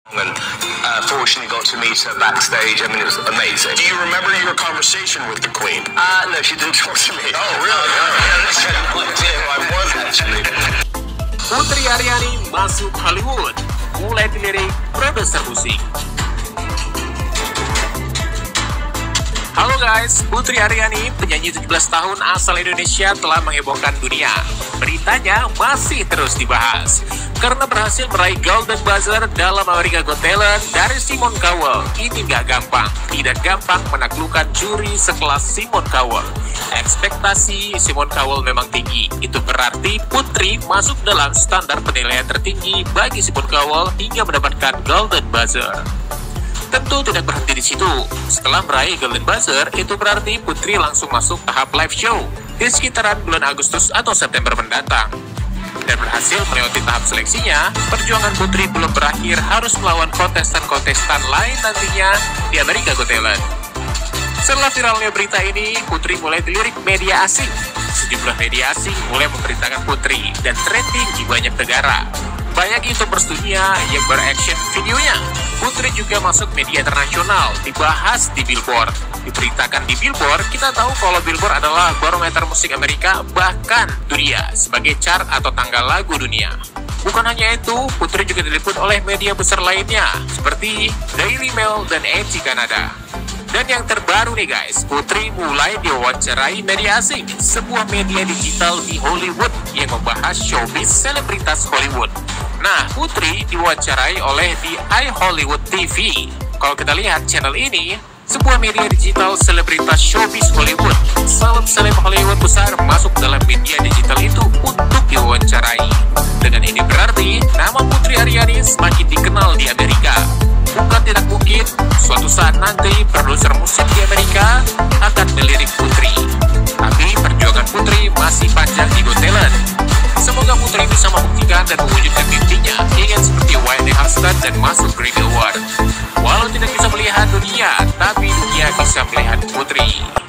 And fortunately got to meet her backstage. I mean, it was amazing. Do you remember your conversation with the Queen? No, she didn't talk to me. Oh, really? Yeah, I had no idea who I was actually. Putri Aryani masuk Hollywood, mulai dilirik produser musik. Halo guys, Putri Aryani, penyanyi 17 tahun asal Indonesia telah menghebohkan dunia. Beritanya masih terus dibahas karena berhasil meraih Golden Buzzer dalam America Got Talent dari Simon Cowell. Ini gak gampang, tidak gampang menaklukkan juri sekelas Simon Cowell. Ekspektasi Simon Cowell memang tinggi, itu berarti Putri masuk dalam standar penilaian tertinggi bagi Simon Cowell hingga mendapatkan Golden Buzzer. Tentu tidak berhenti di situ. Setelah meraih Golden Buzzer, itu berarti Putri langsung masuk tahap live show di sekitaran bulan Agustus atau September mendatang. Dan berhasil melewati tahap seleksinya, perjuangan Putri belum berakhir, harus melawan kontestan-kontestan lain nantinya di America Got Talent. Setelah viralnya berita ini, Putri mulai dilirik media asing. Sejumlah media asing mulai memberitakan Putri dan trending di banyak negara. Banyak YouTubers dunia yang bereaction videonya. Putri juga masuk media internasional, dibahas di Billboard. Diberitakan di Billboard, kita tahu kalau Billboard adalah barometer musik Amerika, bahkan dunia, sebagai chart atau tanggal lagu dunia. Bukan hanya itu, Putri juga diliput oleh media besar lainnya, seperti Daily Mail dan ET Canada. Dan yang terbaru nih guys, Putri mulai diwawancarai media asing, sebuah media digital di Hollywood yang membahas showbiz selebritas Hollywood. Nah, Putri diwawancarai oleh di iHollywood TV. Kalau kita lihat channel ini, sebuah media digital selebritas showbiz Hollywood. Seleb-seleb Hollywood besar masuk dalam media digital itu untuk diwawancarai. Dengan ini berarti nama Putri Aryani semakin dikenal di Amerika. Bukan tidak mungkin, suatu saat nanti produser musik di Amerika akan melirik Putri. Tapi perjuangan Putri masih panjang di Got Talent. Semoga Putri bisa membuktikan dan mewujudkan mimpinya, ingin seperti Whitney Houston dan masuk Grammy Award. Walau tidak bisa melihat dunia, tapi dunia bisa melihat Putri.